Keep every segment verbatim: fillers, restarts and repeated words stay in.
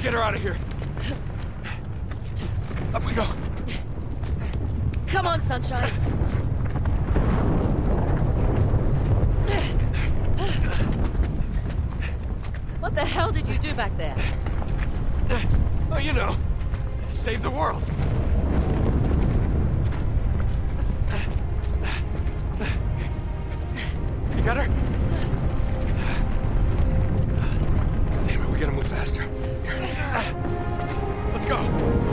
get her out of here. Up we go. Come on, Sunshine. What the hell did you do back there? Oh, you know, save the world. You got her? Damn it, we gotta move faster. Here. Let's go.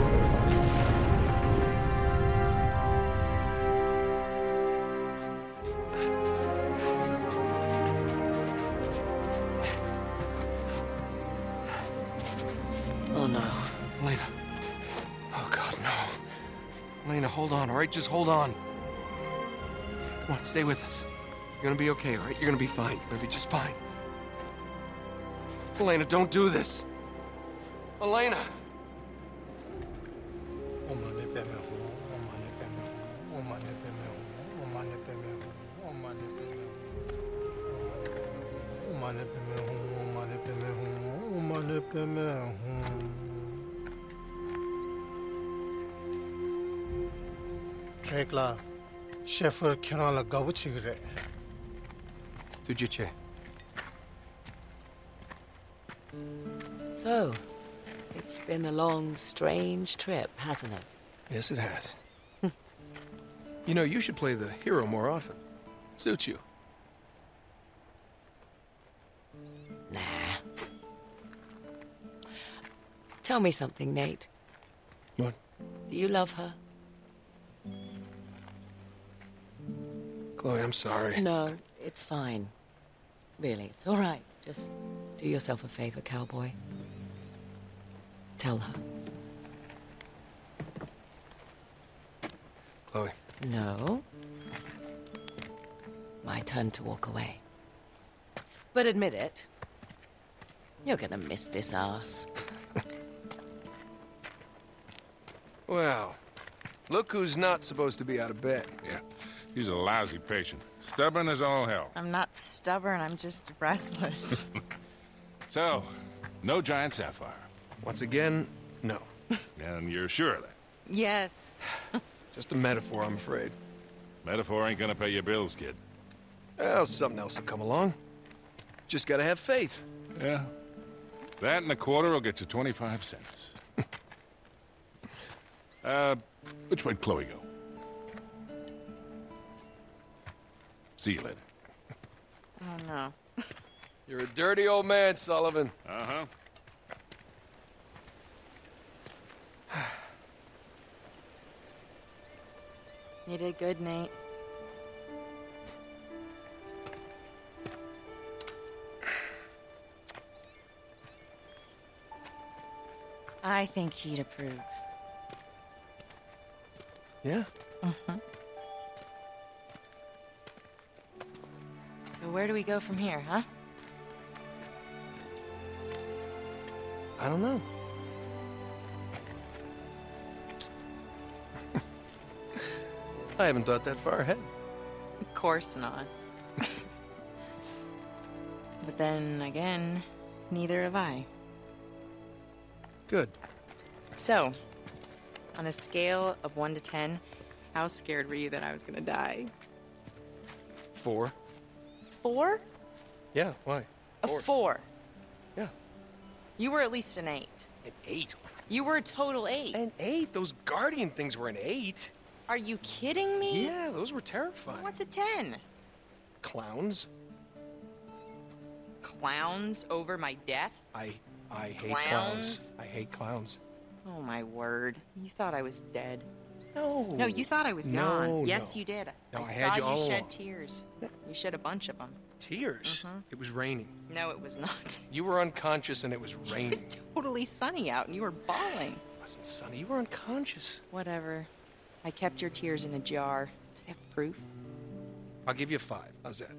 Oh no. Elena. Oh God, no. Elena, hold on, all right? Just hold on. Come on, stay with us. You're gonna be okay, all right? You're gonna be fine. You're gonna be just fine. Elena, don't do this. Elena. Trekla, Sheffer Kirala Gabuchigre. Tujiche. So, it's been a long, strange trip, hasn't it? Yes, it has. You know, you should play the hero more often. Suits you. Nah. Tell me something, Nate. What? Do you love her? Chloe, I'm sorry. No, it's fine. Really, it's all right. Just do yourself a favor, cowboy. Tell her. Chloe. No. My turn to walk away. But admit it. You're gonna miss this ass. Well, look who's not supposed to be out of bed. Yeah, he's a lousy patient. Stubborn as all hell. I'm not stubborn, I'm just restless. So, no giant sapphire. Once again, no. And you're sure of that? Yes. Just a metaphor, I'm afraid. Metaphor ain't gonna pay your bills, kid. Well, something else will come along. Just gotta have faith. Yeah. That and a quarter will get you twenty-five cents. uh, which way'd Chloe go? See you later. Oh, no. You're a dirty old man, Sullivan. Uh-huh. You did good, Nate. I think he'd approve. Yeah? Mm-hmm. So where do we go from here, huh? I don't know. I haven't thought that far ahead. Of course not. But then again, neither have I. Good. So, on a scale of one to ten, how scared were you that I was gonna die? Four? Four? Yeah, why? A four. Yeah. You were at least an eight. An eight? You were a total eight. An eight? Those Guardian things were an eight. Are you kidding me? Yeah, those were terrifying. What's a ten? Clowns? Clowns over my death? I... I hate Clowns? clowns. I hate clowns. Oh, my word. You thought I was dead. No. No, you thought I was No, gone. Yes, no. you did. No, I I saw had you you all shed along. tears. You shed a bunch of them. Tears? Mhm. It was raining. No, it was not. You were unconscious and it was It raining. was totally sunny out and you were bawling. It wasn't sunny. You were unconscious. Whatever. I kept your tears in a jar. I have proof. I'll give you five. How's that?